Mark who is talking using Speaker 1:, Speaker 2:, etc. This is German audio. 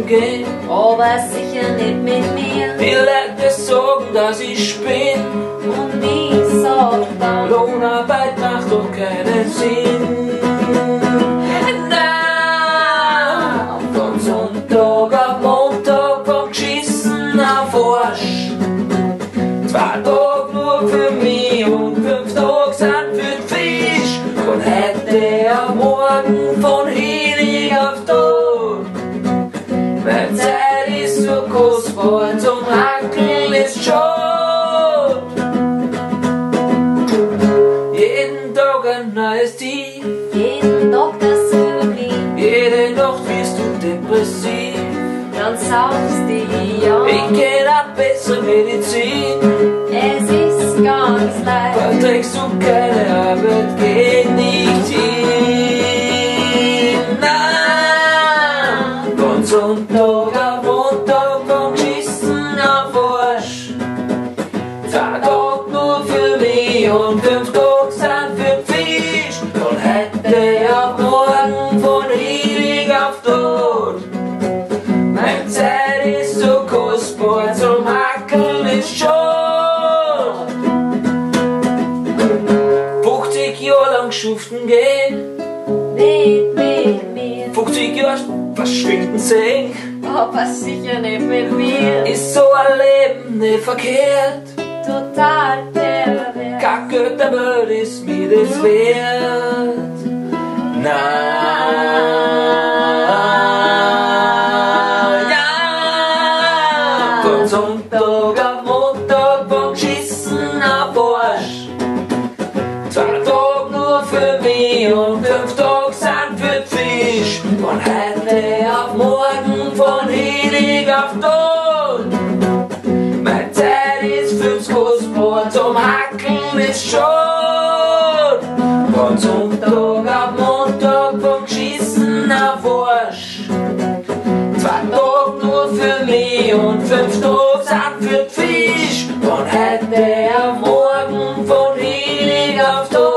Speaker 1: schuften gehen,
Speaker 2: aber sicher nicht mit mir.
Speaker 1: die Leute sagen, dass ich spinn,
Speaker 2: Und ich sag dann,
Speaker 1: Lohnarbeit macht doch keinen Sinn. Na, von Sonntag auf Montag, vom Geschissen auf Arsch. 2 Tage nur für mich und 5 Tage sind für den Fisch. Von heute auf morgen, von Helig auf Tod. Meine Zeit ist so kostbar, zum Hackeln ist schon. Jeden Tag ein neues Tief,
Speaker 2: jeden Tag dasselbe blieb.
Speaker 1: jede Nacht wirst du depressiv.
Speaker 2: Dann saufst dich an.
Speaker 1: Ich kenn eine bessere Medizin.
Speaker 2: Es ist ganz leicht.
Speaker 1: Verträgst du keine Arbeit, geh nicht hin. Nein, von Sonntag auf Montag, vom Geschissen auf Arsch. 2 Tage nur für mich und 5 Tage sind für den Fisch. Von heute auf morgen, von ewig auf Tod. Meine Zeit ist so kostbar, zum Hackeln ist schon. 50 Jahre lang schuften gehen,
Speaker 2: Nicht mit mir,
Speaker 1: 50 Jahre verschwinden sehen.
Speaker 2: aber sicher nicht mit mir.
Speaker 1: Ist so ein Leben nicht verkehrt.
Speaker 2: Total pervers.
Speaker 1: Kein Geld der Welt ist mir das wert. Na, ja, von Sonntag auf Montag, vom Geschissen auf Arsch. 2 Tage nur für mich und 5 Tage sind für den Fisch. Von heute auf morgen, von ewig auf Tod. Meine Zeit ist fürs kostbar, zum Hackeln ist schon. Von Sonntag auf Montag, vom Geschissen auf Arsch. 2 Tage nur für mich und 5 Tage sind für den Fisch. Von heute auf morgen, von ewig auf Tod.